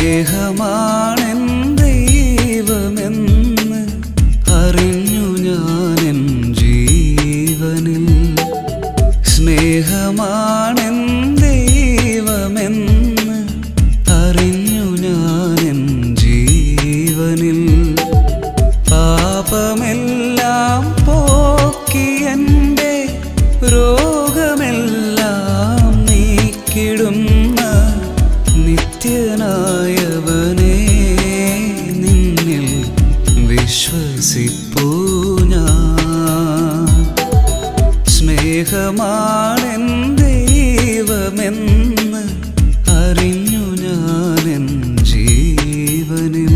സ്നേഹമാണെൻ ദൈവമെന്ന് അറിഞ്ഞു ഞാനെൻ ജീവനിൽ. സ്നേഹമാണെൻ ദൈവമെന്ന് അറിഞ്ഞു ഞാനെൻ ജീവനിൽ. പാപമെല്ലാം പോക്കി എൻ്റെ രോഗമെല്ലാം നീക്കിടുന്ന നിത്യനായവനെ നിന്നിൽ വിശ്വസിപ്പൂ ഞാൻ. സ്നേഹമാണെൻ ദൈവമെന്ന് അറിഞ്ഞു ഞാനെൻ ജീവനിൽ.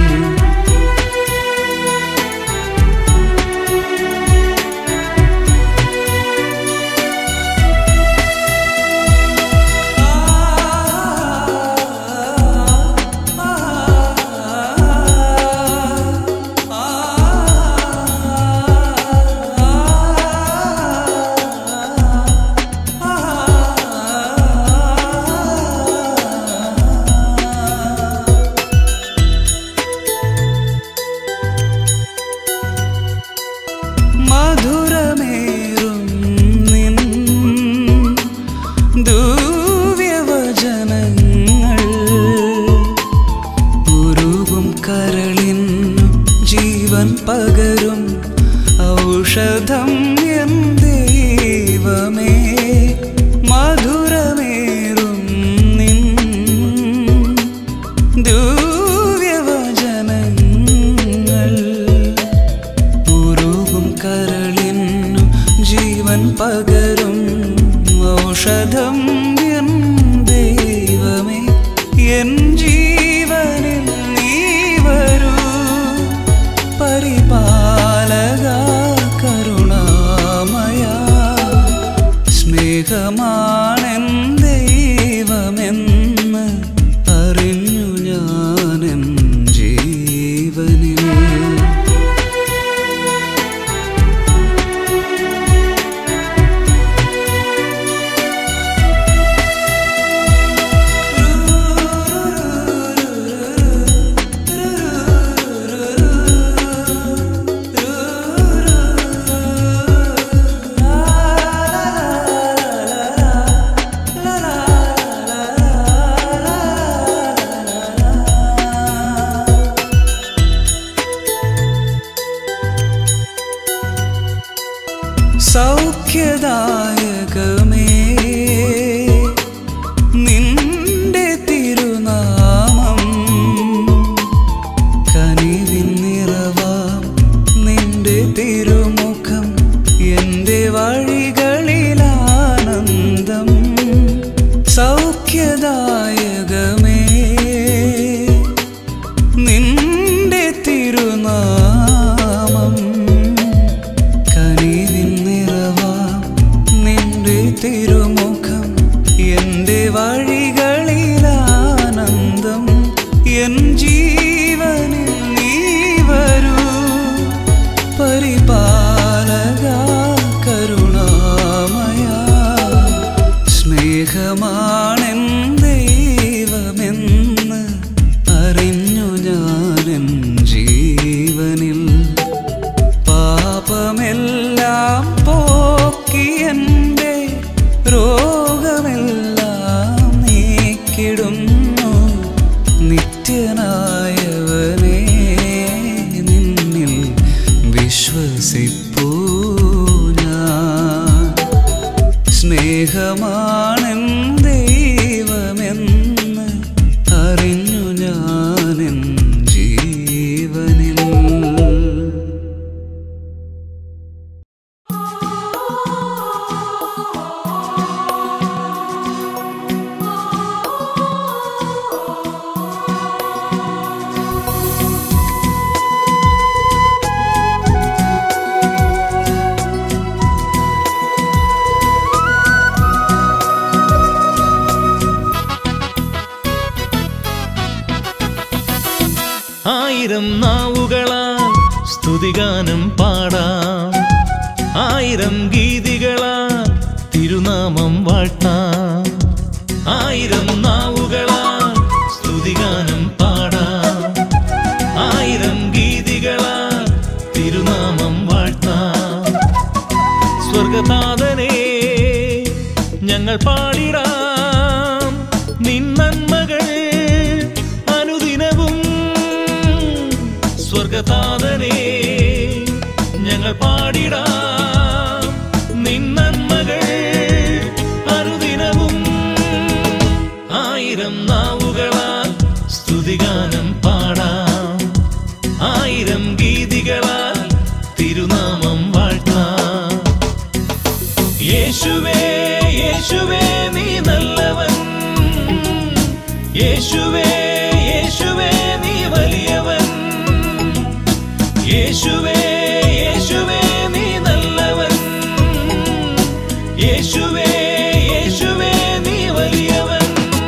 മധുരമേറും നിൻ ദിവ്യവചനങ്ങൾ ഉരുകും കരളിനു ജീവൻ പകരും ഔഷധം എൻ ദൈവമേ. മധുരമേറും നിൻ ദിവ്യവചനങ്ങൾ കരളിനു ജീവൻ പകരും ഔഷധം എൻ ദൈവമേ. എൻ ജീവനിൽ നീ വരൂ പരിപാലക കരുണാമയ. സ്നേഹമാണെൻ ദൈവമെന്ന് അറിഞ്ഞു ഞാനെൻ ജീവനിൽ. സൗഖ്യദായകമേ നിന്റെ തിരുനാമം. കനിവിൻ നിറവാം നിന്റെ തിരുമുഖം എൻ്റെ വഴികളിലാനന്ദം. സൗഖ്യദായകമേ നിന്റെ തിരുനാമം. തിരുമുഖം എൻ്റെ വഴികളിലാനന്ദം. എൻ ജീവനിൽ നീ വരൂ പരിപാലക കരുണാമയ. സ്നേഹമാണെൻ ദൈവമെന്ന് അറിഞ്ഞു ഞാനെൻ ജീവനിൽ. പാപമെല്ലാം പോക്കി എൻ്റെ രോഗമെല്ലാം നീക്കിടുന്നു നിത്യനായവനെ നിന്നിൽ വിശ്വസിപ്പൂ ഞാൻ. സ്നേഹമാണെൻ ദൈവമെന്ന് അറിഞ്ഞു ഞാനെൻ ജീവനിൽ. ആയിരം നാവുകളാൽ സ്തുതിഗാനം പാടാം, ആയിരം ഗീതികളാൽ തിരുനാമം വാഴ്ത്താം. ആയിരം നാവുകളാൽ സ്തുതിഗാനം ഞങ്ങൾ പാടിടാം നിൻ നന്മകൾ അനുദിനവും. സ്വർഗതാതനേ ഞങ്ങൾ പാടിടാം നിൻ നന്മകൾ അനുദിനവും. ആയിരം നാവുകളാൽ സ്തുതിഗാനം പാടാം, ആയിരം ഗീതികളാൽ തിരുനാമം വാഴ്ത്താം. യേശുവേ യേശുവേ നീ നല്ലവൻ, യേശുവേ യേശുവേ നീ വലിയവൻ. യേശുവേ യേശുവേ നീ നല്ലവൻ, യേശുവേ യേശുവേ നീ വലിയവൻ.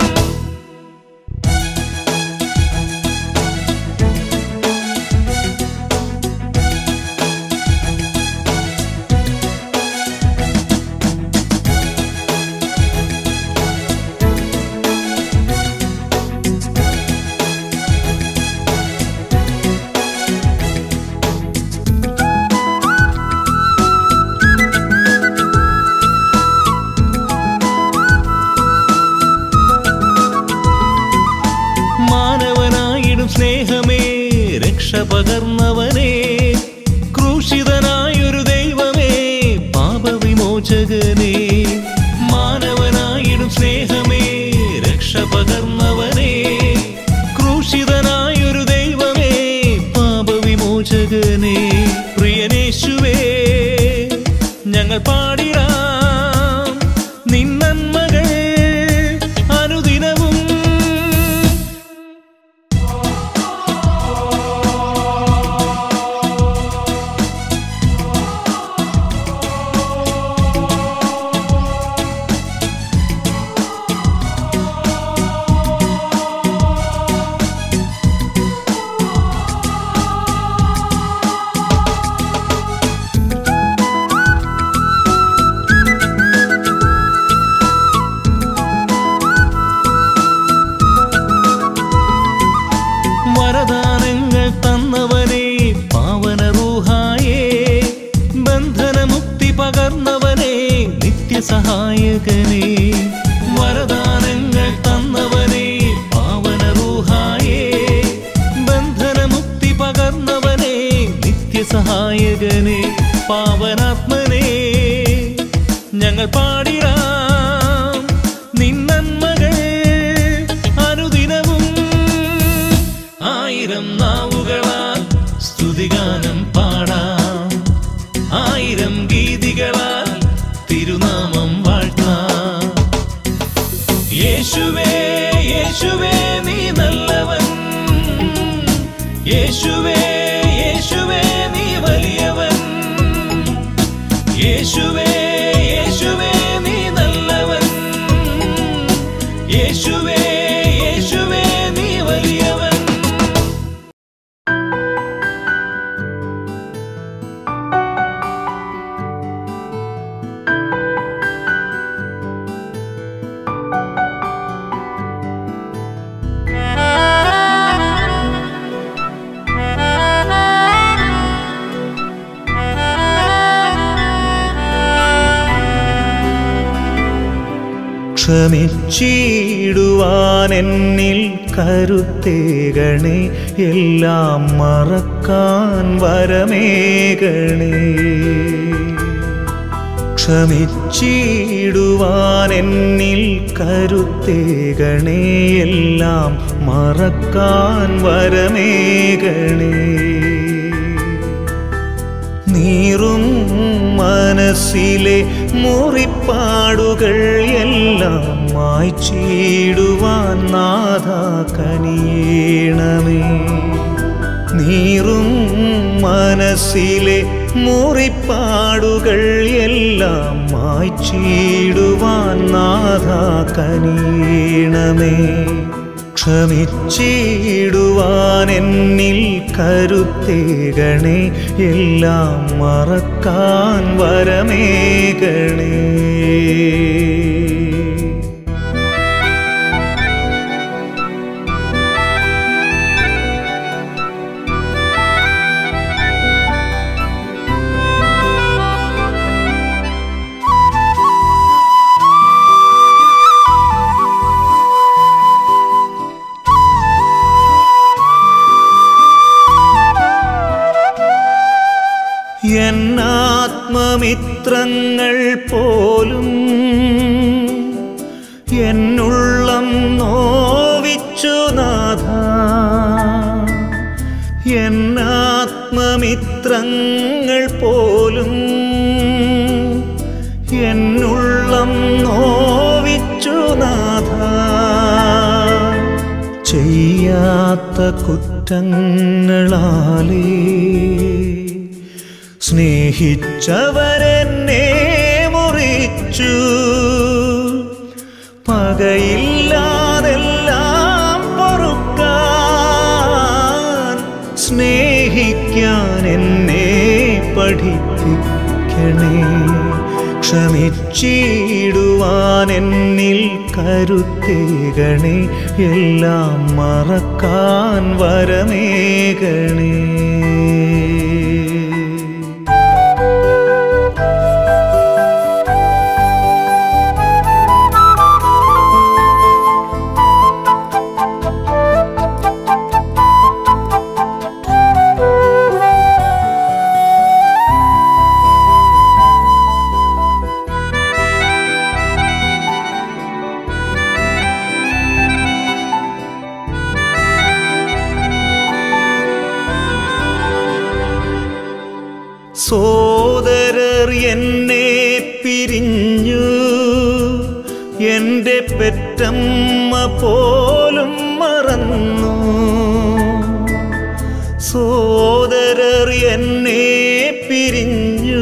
സ്നേഹമേ രക്ഷ പകർന്നവനേ, ക്രൂശിതനായൊരു ദൈവമേ പാപവിമോചകനേ. മാനവനായിടും സ്നേഹമേ രക്ഷ പകർന്നവനേ, ക്രൂശിതനായൊരു ദൈവമേ പാപവിമോചകനേ. പ്രിയനേശുവേ ഞങ്ങൾ പാടിടാം നിൻ നന്മകൾ അനുദിനവും. വരദാനങ്ങൾ തന്നവനേ പാവന റൂഹായേ, ബന്ധനമുക്തി പകർന്നവനേ നിത്യസഹായകനേ. വരദാനങ്ങൾ തന്നവനേ പാവന റൂഹായേ, ബന്ധനമുക്തി പകർന്നവനേ നിത്യസഹായകനേ. പാവനാത്മനേ ഞങ്ങൾ പാടിടാം നിൻ നന്മകൾ അനുദിനവും. ആയിരം നാവുകളാൽ സ്തുതിഗാനം പാടാം, ആയിരം ഗീതികളാൽ തിരുനാമം വാഴ്ത്താം. യേശുവേ യേശുവേ നീ നല്ലവൻ, യേശുവേ യേശുവേ നീ വലിയവൻ. യേശുവേ യേശുവേ നീ നല്ലവൻ, യേശുവേ യേശുവേ നീ വലിയവൻ. ക്ഷമിച്ചിടുവാൻ എന്നിൽ കരുത്തേകണേ, എല്ലാം മറക്കാൻ വരമേകണേ. ക്ഷമിച്ചിടുവാൻ എന്നിൽ കരുത്തേകണേ, എല്ലാം മറക്കാൻ വരമേകണേ. നീറും മനസ്സിലെ മുറിപ്പാടുകൾ എല്ലാം മായ്ച്ചിടുവാൻ നാഥാ കനിയേണമേ. നീറും മനസ്സിലെ മുറിപ്പാടുകൾ എല്ലാം മായ്ച്ചിടുവാൻ നാഥാ കനിയേണമേ. ക്ഷമിച്ചിടുവാൻ എന്നിൽ കരുത്തേകണേ, എല്ലാം മറക്കാൻ വരമേകണേ. എന്നുള്ളം നോവിച്ചു നാഥ, എന്നാത്മമിത്രങ്ങൾ പോലും എന്നുള്ളം നോവിച്ചു നാഥ. ചെയ്യാത്ത കുറ്റങ്ങളാലേ സ്നേഹിച്ചവരെന്നെ മുറിച്ചു. പകയില്ലാതെല്ലാം പൊറുക്കാൻ സ്നേഹിക്കാൻ എന്നെ പഠിപ്പിക്കണേ. ക്ഷമിച്ചിടുവാൻ എന്നിൽ കരുത്തേകണേ. എല്ലാം മറക്കാൻ വരമേകണേ. സോദരർ എന്നെ പിരിഞ്ഞു, എൻ്റെ പെറ്റമ്മ പോലും മറന്നു. സോദരർ എന്നെ പിരിഞ്ഞു,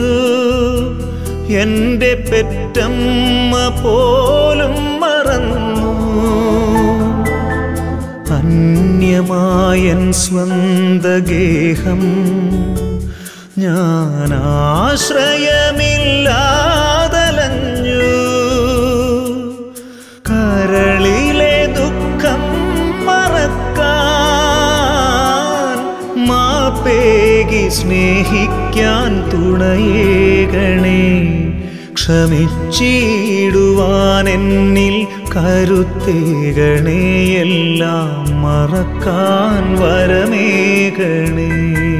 എൻ്റെ പെറ്റമ്മ പോലും മറന്നു. അന്യമായൻ സ്വന്തഗേഹം ഞാൻ ആശ്രയമില്ലാതലഞ്ഞു. കരളിലെ ദുഃഖം മറക്കാൻ മാപ്പേകി സ്നേഹിക്കാൻ തുണയേകണേ. ക്ഷമിച്ചിടുവാൻ എന്നിൽ കരുത്തേകണേ. എല്ലാം മറക്കാൻ വരമേകണേ.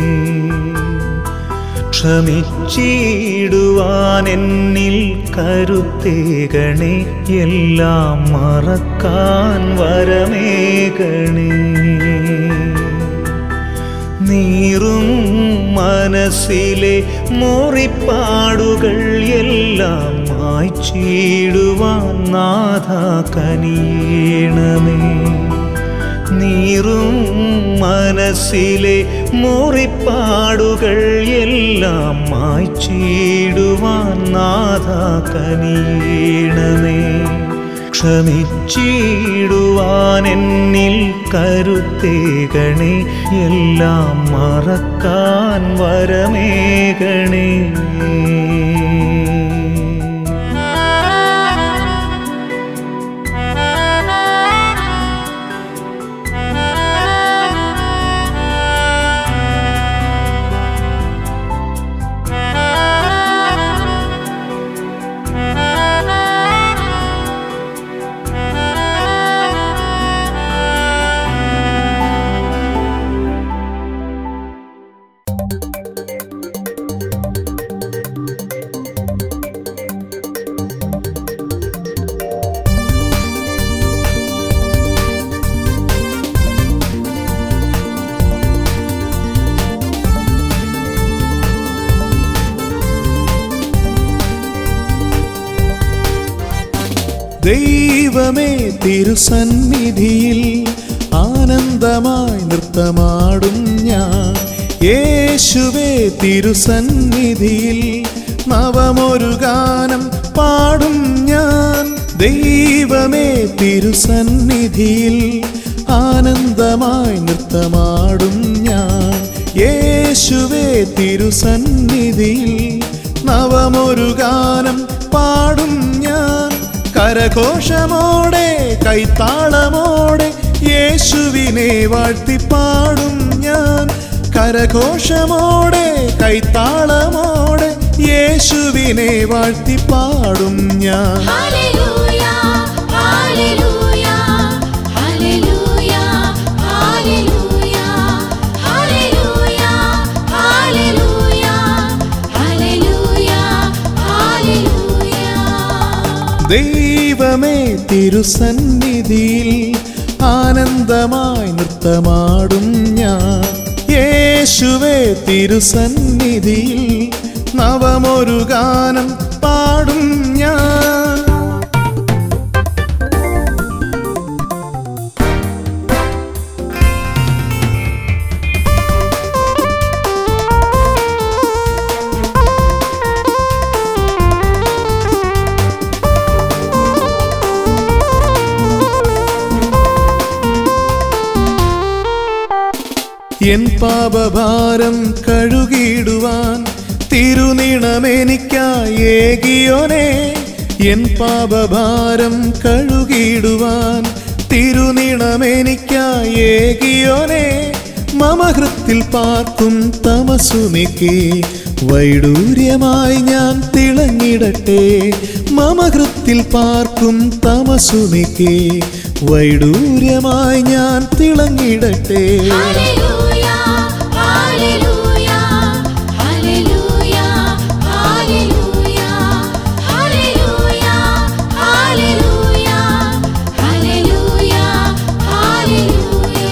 ക്ഷമിച്ചിടുവാൻ എന്നിൽ കരുത്തേകണേ. എല്ലാം മറക്കാൻ വരമേകണേ. നീറും മനസ്സിലെ മുറിപ്പാടുകൾ എല്ലാം മായ്ച്ചിടുവാൻ നാഥ കനിയണമേ. നീറും മനസ്സിലെ മുറിപ്പാടുകൾ എല്ലാം മായ്ച്ചിടുവാൻ നാഥ കനിയണമേ. ക്ഷമിച്ചിടുവാൻ എന്നിൽ കരുത്തേകണേ. എല്ലാം മറക്കാൻ വരമേകണേ. ദൈവമേ തിരുസന്നിധിയിൽ ആനന്ദമായി നൃത്തമാടും ഞാൻ. യേശുവേ തിരുസന്നിധിയിൽ നവമൊരു ഗാനം പാടും ഞാൻ. ദൈവമേ തിരുസന്നിധിയിൽ ആനന്ദമായി നൃത്തമാടും ഞാൻ. യേശുവേ തിരുസന്നിധിയിൽ നവമൊരു ഗാനം പാടും ഞാൻ. കരഘോഷമോടെ കൈത്താളമോടെ യേശുവിനെ വാഴ്ത്തിപ്പാടും ഞാൻ. കരഘോഷമോടെ കൈത്താളമോടെ യേശുവിനെ വാഴ്ത്തിപ്പാടും ഞാൻ. ഹല്ലേലൂയ ഹല്ലേലൂയ ഹല്ലേലൂയ ഹല്ലേലൂയ ഹല്ലേലൂയ ഹല്ലേലൂയ ഹല്ലേലൂയ ഹല്ലേലൂയ. ദൈവമേ തിരുസന്നിധിയിൽ ആനന്ദമായി നൃത്തമാടും ഞാൻ. യേശുവേ തിരുസന്നിധിയിൽ നവമൊരു ഗാനം പാടും ഞാൻ. എൻ പാപഭാരം കഴുകിടുവാൻ തിരുനിണമെനിക്കായി ഏകിയോനേ. എൻ പാപഭാരം കഴുകിടുവാൻ തിരുനിണമെനിക്കായി ഏകിയോനേ. മമഹൃത്തിൽ പാർക്കും തമസു നീക്കി വൈഡൂര്യമായി ഞാൻ തിളങ്ങിടട്ടെ. മമഹൃത്തിൽ പാർക്കും തമസു നീക്കി വൈഡൂര്യമായി ഞാൻ തിളങ്ങിടട്ടെ. ഹല്ലേലൂയ ഹല്ലേലൂയ ഹല്ലേലൂയ ഹല്ലേലൂയ ഹല്ലേലൂയ ഹല്ലേലൂയ ഹല്ലേലൂയ ഹല്ലേലൂയ.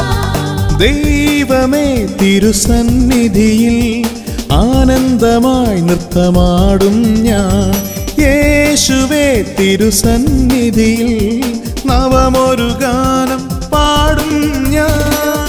ദൈവമേ തിരുസന്നിധിയിൽ ആനന്ദമായി നൃത്തമാടും ഞാൻ. യേശുവേ തിരുസന്നിധിയിൽ നവമൊരു ഗാനം പാടും ഞാൻ.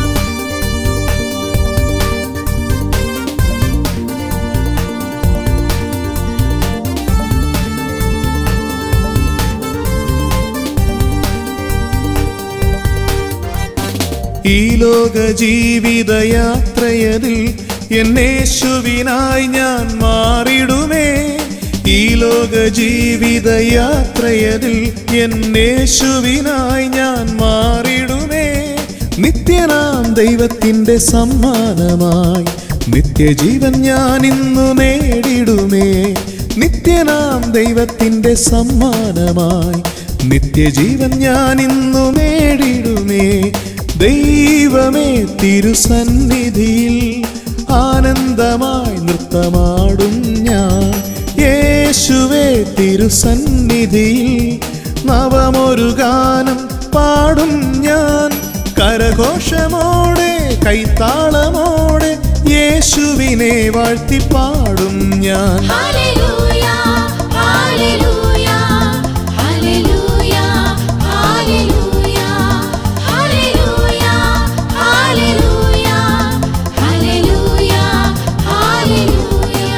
ഈ ലോക ജീവിതയാത്രയതിൽ എന്നേശുവിനായി ഞാൻ മാറിടുമേ. ഈ ലോക ജീവിതയാത്രയതിൽ എന്നേശുവിനായി ഞാൻ മാറിടുമേ. നിത്യനാം ദൈവത്തിൻ്റെ സമ്മാനമായി നിത്യജീവൻ ഞാൻ ഇന്നു നേടിടുമേ. നിത്യനാം ദൈവത്തിൻ്റെ സമ്മാനമായി നിത്യജീവൻ ഞാൻ ഇന്നു നേടിടുമേ. ദൈവമേ തിരുസന്നിധിയിൽ ആനന്ദമായി നൃത്തമാടും ഞാൻ. യേശുവേ തിരുസന്നിധിയിൽ നവമൊരു ഗാനം പാടും ഞാൻ. കരഘോഷമോടെ കൈത്താളമോടെ യേശുവിനെ വാഴ്ത്തി പാടും ഞാൻ. ഹല്ലേലൂയ ഹല്ലേലൂയ ഹല്ലേലൂയ ഹല്ലേലൂയ ഹല്ലേലൂയ ഹല്ലേലൂയ ഹല്ലേലൂയ ഹല്ലേലൂയ.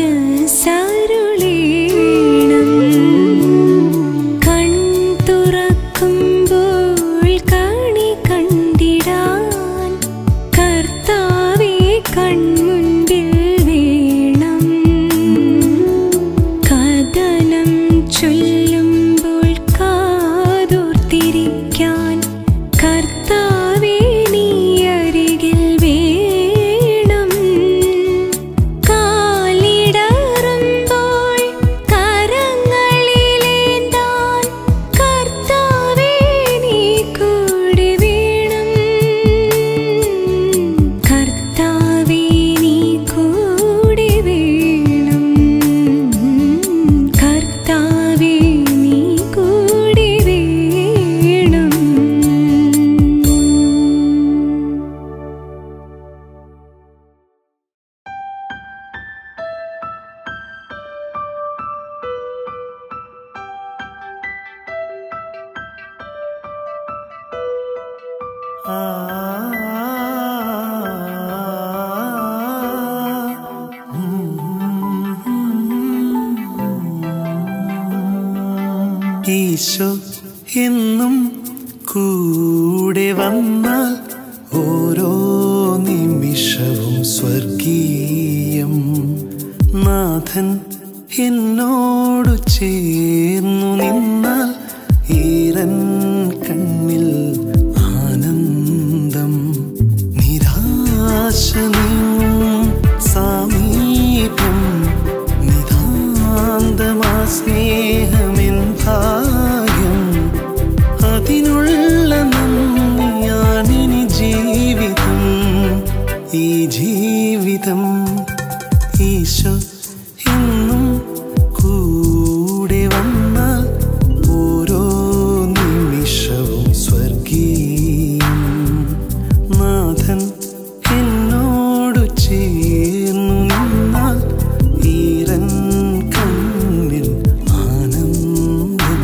മനസ്സരുളീണം കൺ തുറക്കുമ്പോൾ കണി കണ്ടിടാൻ കർത്താവേ കൺമുൻപിൽ വേണം കഥനം ചൊല്ലുമ്പോൾ കാതോർത്തിരിക്കാൻ കർത്താവേ നീ അരികിൽ വേണം കാലിടറുമ്പോൾ കരങ്ങളിലേന്താൻ കർത്താവേ നീ കൂടെ വേണം കർത്താവേ നീ കൂടെ വേണം കർത്താവേ നീ കൂടെ വേണം. ഈശോ എന്നും കൂടെ വന്നാൽ ഓരോ നിമിഷവും സ്വർഗീയം. നാഥൻ എന്നോടു ചേർന്നു നിന്നാൽ ഈരൻ കണ്ണിൽ ആനന്ദം. നിരാശ നീങ്ങും സാമീപ്യം നിതാന്തമാ സ്നേഹമെൻ ഭാഗ്യം. അതിനുള്ള നന്ദിയാണിനി ജീവിതം, ഈ ജീവിതം. ഈശോ എന്നും കൂടെ വന്നാൽ ഓരോ നിമിഷവും സ്വർഗീയം. നാഥൻ എന്നോടു ചേർന്നു നിന്നാൽ ഈരൻ കണ്ണിൽ ആനന്ദം.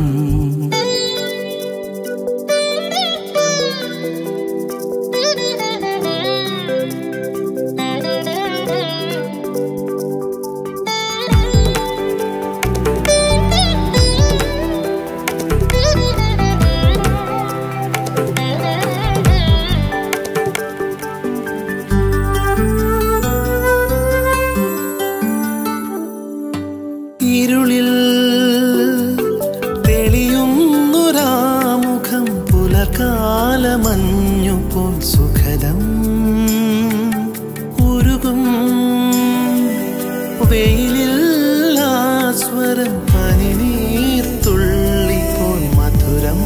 ഇരുളിൽ തെളിയുന്നൊരാമുഖം പുലർക്കാലമഞ്ഞുപോൽ സുഖദം. ഉരുകും വെയിലിൽ ആസ്വരം പനിനീർത്തുള്ളിപ്പോൾ മധുരം.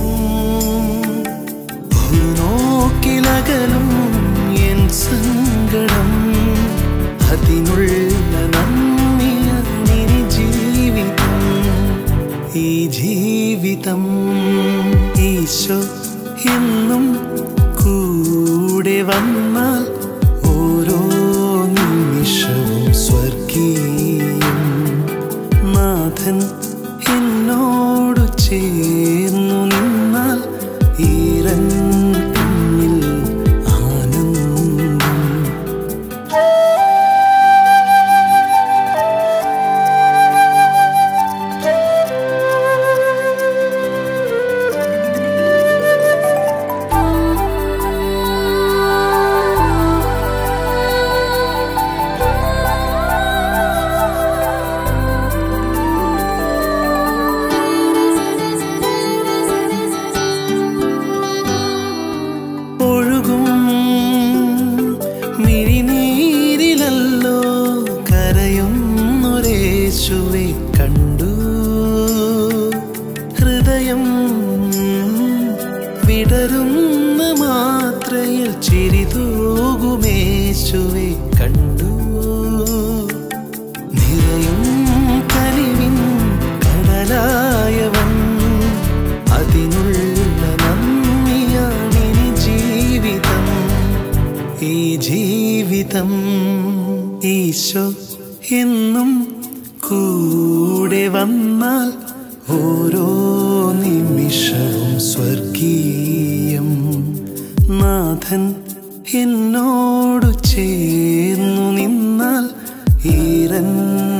നോക്കിലകലും എൻ സങ്കടം അതിനുള്ള നന്ദിയാണിനി ജീവിതം, ഈ ജീവിതം. ഈശോ എന്നും കൂടെ വന്നാൽ ഓരോ നിമിഷവും സ്വർഗീയം. നാഥൻ എന്നോടു ചേർന്നു നിന്നാൽ ഈരൻ കണ്ണിൽ ആനന്ദം. ഒഴുകും മിഴിനീരിലല്ലോ കരയുന്നൊരേശുവെ കണ്ടു. ഹൃദയം വിടരുന്ന മാത്രയിൽ ചിരിതൂകുമേശുവെ കണ്ടു. നിറയും കനിവിൻ കടലായവൻ അതിനുള്ള നന്ദിയാണിനി ജീവിതം, ഈ ജീവിതം. ഈശോ എന്നും കൂടെ വന്നാൽ ഓരോ നിമിഷവും സ്വർഗീയം. നാഥൻ എന്നോടു ചേർന്നു നിന്നാൽ ഈരൻ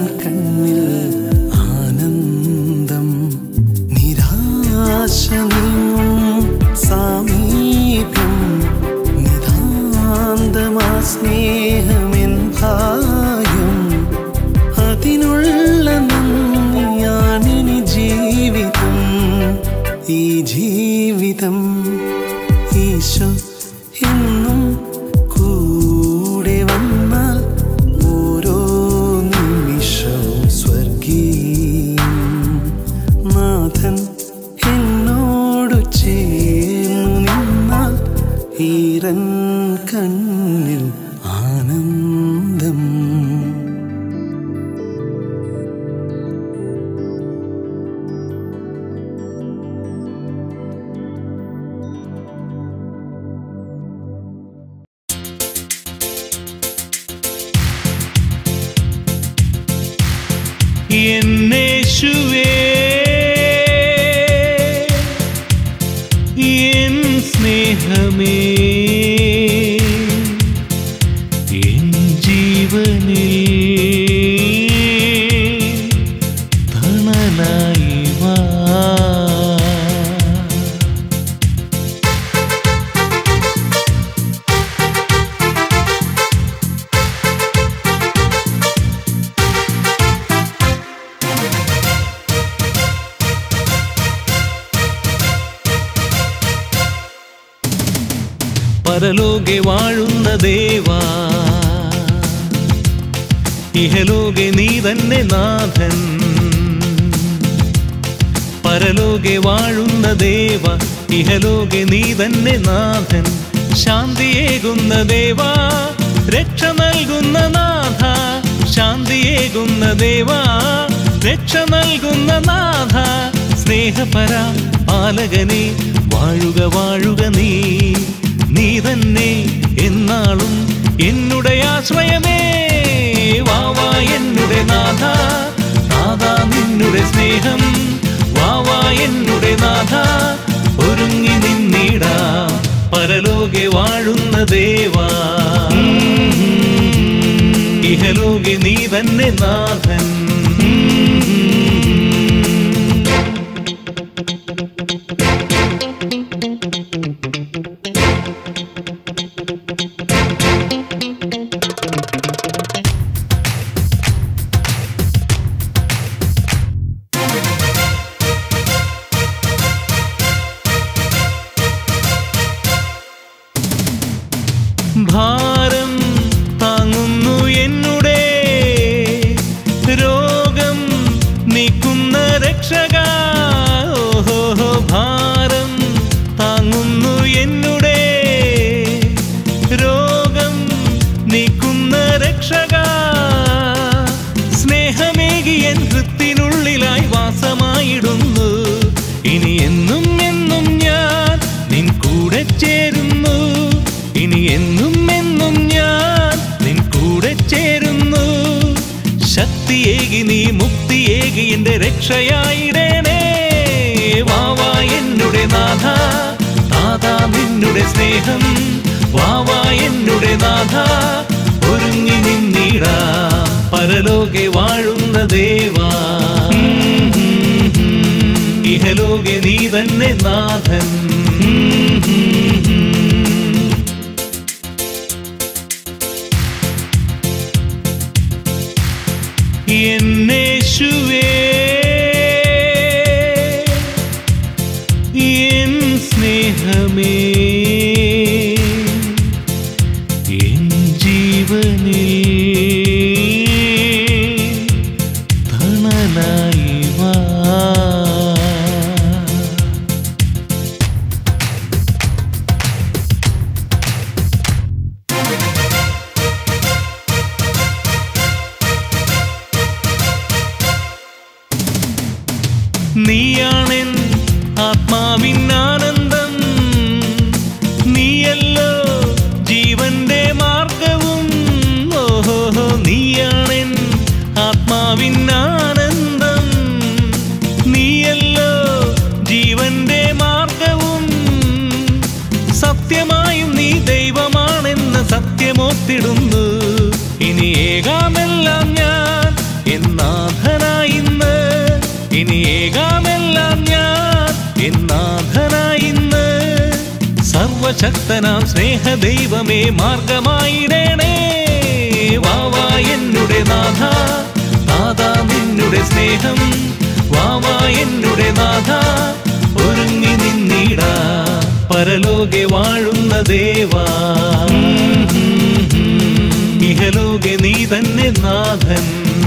എന്നേശുവേ എൻ സ്നേഹമേ എൻ ജീവനിൽ തണലായി വാ. പരലോകെ വാഴുന്ന ദേവാ ഇഹലോകെ നീ തന്നെ നാഥൻ. പരലോകെ വാഴുന്ന ദേവ ഇഹലോകെ നീ തന്നെ നാഥൻ. ശാന്തിയേകുന്ന ദേവാ രക്ഷ നൽകുന്ന നാഥ. ശാന്തിയേകുന്ന ദേവാ രക്ഷ നൽകുന്ന നാഥ. സ്നേഹപര പാലകനെ വാഴുക വാഴുക നീ. നീ തന്നെ എന്നാളും എന്നുടെ ആശ്രയമേ. വാവാ എന്നുടെ നാഥ നാഥ നിന്നുടെ സ്നേഹം. വാവാ എന്നുടെ നാഥ ഒരുങ്ങി നിന്നിടാ. പരലോകെ വാഴുന്ന ദേവാ ഇഹലോകെ നീ തന്നെ നാഥൻ. ഭാരം താങ്ങുന്നു എന്നുടെ രോഗം നീക്കുന്ന രക്ഷക. ഓഹോ ഭാരം താങ്ങുന്നു എന്നുടെ രോഗം നീക്കുന്ന രക്ഷക. സ്നേഹമേകി എൻ ഹൃത്തിനുള്ളിലായി വാസമായിടുന്നു. ഇനി എന്നും എന്നും ഞാൻ നിൻ കൂടെ ചേരുന്നു. ഇനി എന്നും എന്നും ഞാൻ നിൻ കൂടെ ചേരുന്നു. ശക്തിയേകി നീ മുക്തിയേകി എന്റെ രക്ഷയായിടേണേ. വാവാ എന്നുടെ നാഥ നാഥ നിന്നുടെ സ്നേഹം. വാവാ എന്നുടെ നാഥ ഒരുങ്ങി നിന്നിടാ. പരലോകെ വാഴുന്ന ദേവാ ഇഹലോകെ നീ തന്നെ നാഥൻ. എന്നേശുവേ എൻ സ്നേഹമേ എൻ ജീവനിൽ തണലായി വാ. നീയാണെൻ ആത്മാവിനാനന്ദം. നീയല്ലോ ജീവന്റെ മാർഗവും. ഓഹോ നീയാണെൻ ആത്മാവിനാനന്ദം. നീയല്ലോ ജീവന്റെ മാർഗവും. സത്യമായും നീ ദൈവമാണെന്ന് സത്യമോത്തിടുന്നു. ഇനി ഏകാമെല്ലാം ഞാൻ എന്നാഥനായിന്ന്. ഇനി ഏകാമെല്ലാം ഞാൻ എന്നാഥനായിന്ന്. സർവശക്തനാം സ്നേഹദൈവമേ മാർഗമായിടേണേ. വാവാ എന്നുടെ നാഥ നാഥ നിന്നുടെ സ്നേഹം. വാവാ എന്നുടെ നാഥ ഒരുങ്ങി നിന്നിടാ. പരലോകെ വാഴുന്ന ദേവാ ഇഹലോകെ നീ തന്നെ നാഥൻ.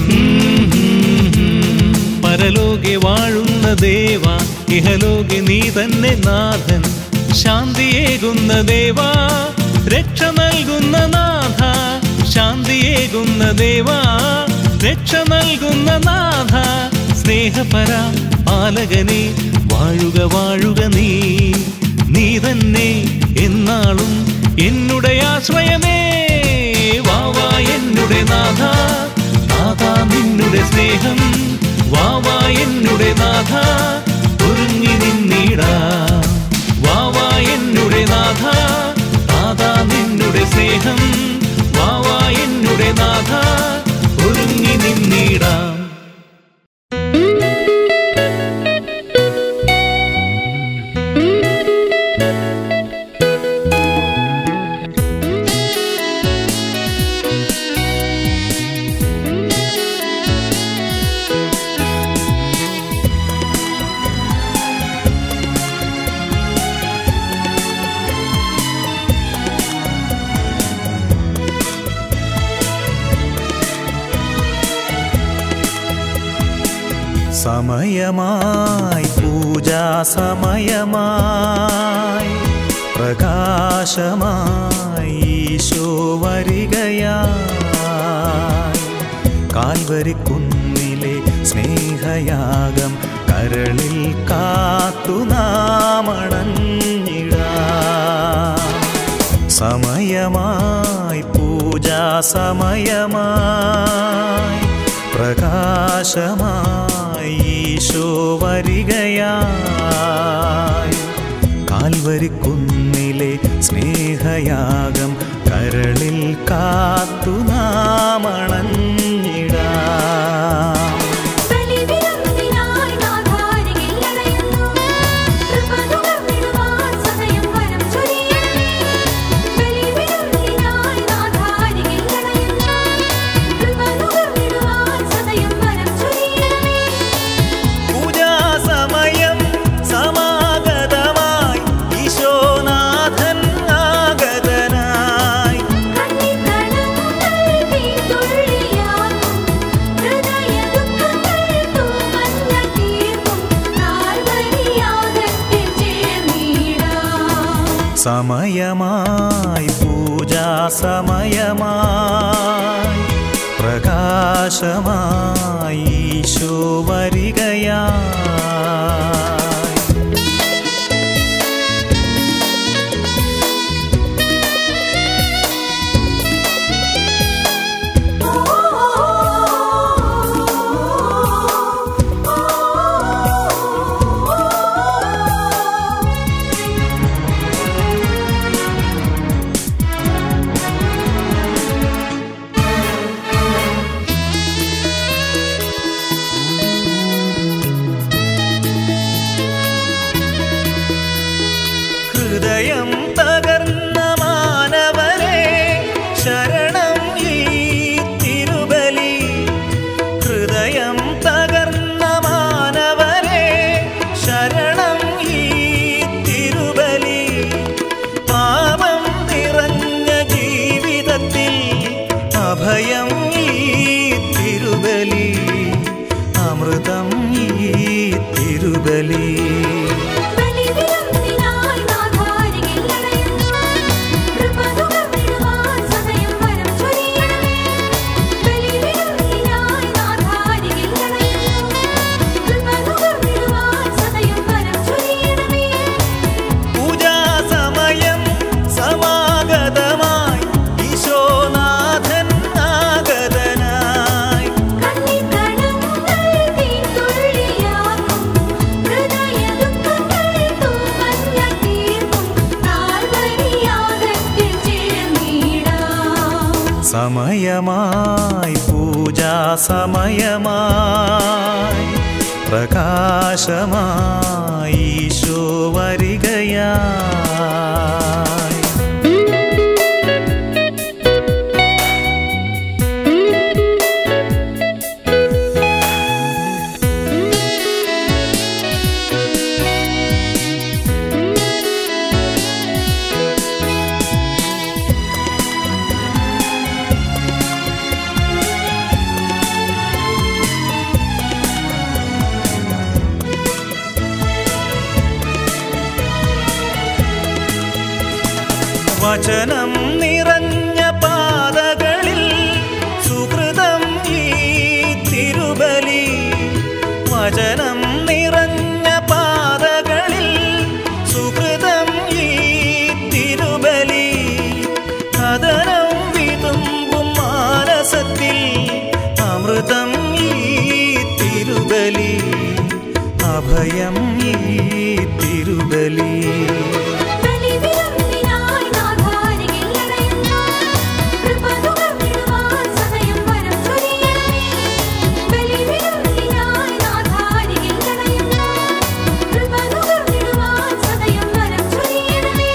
പരലോകെ വാഴുന്ന ദേവാ ഇഹലോകെ നീ തന്നെ നാഥൻ. ശാന്തിയേകുന്ന ദേവാ രക്ഷ നൽകുന്ന നാഥ. ശാന്തിയേകുന്ന ദേവാ രക്ഷ നൽകുന്ന നാഥ. സ്നേഹപര പാലകനെ വാഴുക വാഴുക നീ. നീ തന്നെ എന്നാളും എന്നുടെ ആശ്രയമേ. വാവാ എന്നുടെ നാഥ നാഥ നിന്നുടെ സ്നേഹം. വാവാ എന്നുടെ നാഥ ഒരുങ്ങി നിന്നിടാം. വാവാ എന്നുടെ നാഥ താതാ നിന്നുടെ സ്നേഹം. വാവാ എന്നുടെ നാഥ ഒരുങ്ങി നിന്നിടാം. സമയമായി പൂജാ സമയമായി പ്രകാശമായി ഈശോ വരികയായി. കാൽവരിക്കുന്നിലെ സ്നേഹയാഗം കരളിൽ കാത്തു നാമണഞ്ഞിടാം. സമയമായി പൂജാ സമയമായി പ്രകാശമായി ഈശോ വരികയായി. കാൽവരിക്കുന്നിലെ സ്നേഹയാഗം കരളിൽ കാത്തു നാമണഞ്ഞിടാം. സമയമായി പൂജാ സമയമായി പ്രകാശമായി ഈശോ വരികയായി. ഹൃദയം തകർന്ന മാനവരെ ശരണം ഈ തിരുബലി. ഹൃദയം തകർന്ന മാനവരെ ശരണം ഈ തിരുബലി. പാപം നിറഞ്ഞ ജീവിതത്തിൽ അഭയം ഈ തിരുബലി. അമൃതം ഈ തിരുബലി. സമയമായി പൂജാ സമയമായി പ്രകാശമായി ഈശോ വരികയായി. വചനം നിറഞ്ഞ പാതകളിൽ സുഹൃതം ഈ തിരുബലി. വചനം നിറഞ്ഞ പാതകളിൽ സുഹൃതം ഈ തിരുബലി. കഥനം വിതുമ്പും മാനസത്തിൽ അമൃതം ഈ തിരുബലി. സമയം ഈ തിരുബലി. ബലിവിരുന്നിനായി നാഥാരികിൽ അണയുന്നു. കൃപ നുകർന്നിടുവാൻ സദയം വരം ചൊരിയണമേ. ബലിവിരുന്നിനായി നാഥാരികിൽ അണയുന്നു. കൃപ നുകർന്നിടുവാൻ സദയം വരം ചൊരിയണമേ.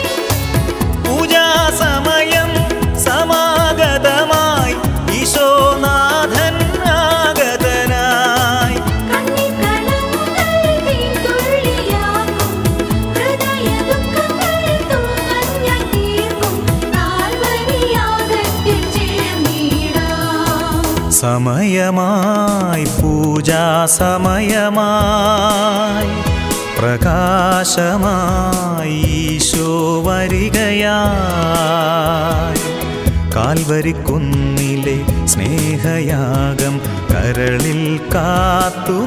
പൂജാസമയം സമാഗതമായി ഈശോനാഥൻ ആഗതനായി. കണ്ണിക്കടങ്ങൾ തീതുള്ളിയാക്കും. ഹൃദയ ദുഃഖങ്ങൾ തൂമഞ്ഞായി തീർക്കും. കാൽവരിയാഗത്തിൽ ചേർന്നിടാം. സമയമായി പൂജാസമയമായി പ്രകാശമായി ഈശോ വരികയായി. കാൽവരിക്കുന്നിലെ സ്നേഹയാഗം കരളിൽ കാത്തു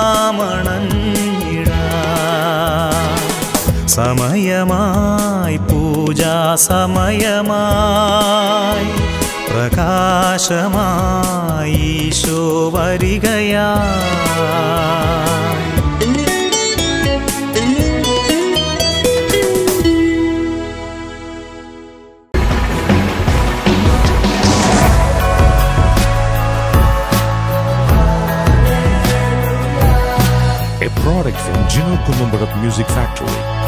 നാമണഞ്ഞിടാം. സമയമായി പൂജാസമയമായി പ്രകാശമായി Isho വരികയായി. A product from Gino Columbarat Music Factory.